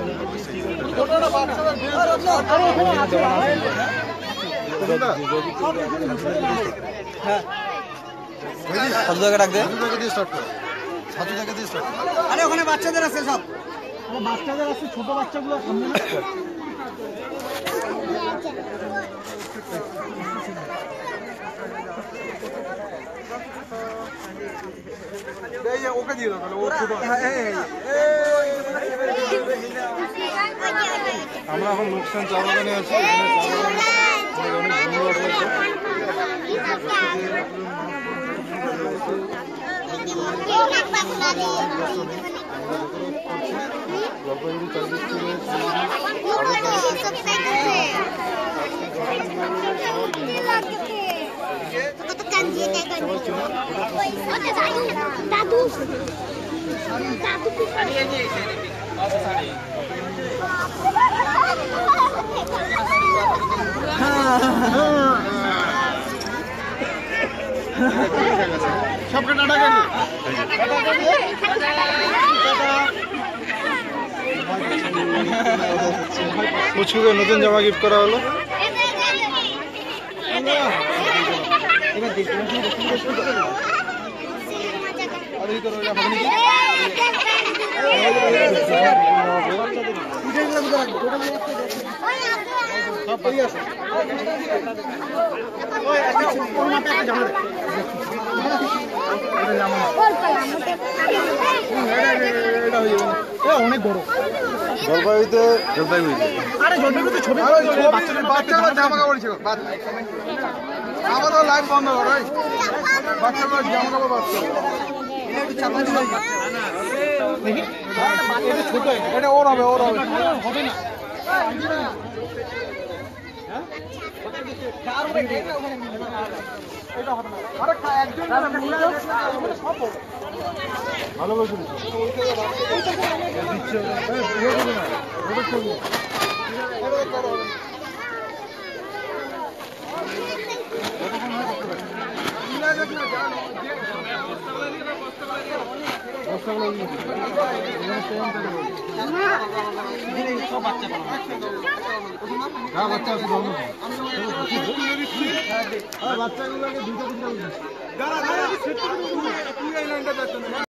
সব জায়গায় রাখ দে। আরে ওখানে বাচ্চাদের আছে সব, বাচ্চাদের আছে, ছোট বাচ্চাগুলো সামনে না। ওকে দিয়ে দাও আমরা এখন লোকসান চা বাগানে আছি। জলপাইগুড়ি চার্জিস সবকে টাটা গেল। পুচকুকে নতুন জামা গিফট করা হলো। অনেক বড় জলপাইগুড়িতে বাচ্চারা জামা কাপড় ছিল। আমাদের লাইভ বন্ধ করো, বাচ্চাগুলো জামা কাপড় বাচ্চা ছোট, এটা ওর হবে, ওর হবে হবে না। ভালোবাসি বাচ্চাগুলোকে দুটো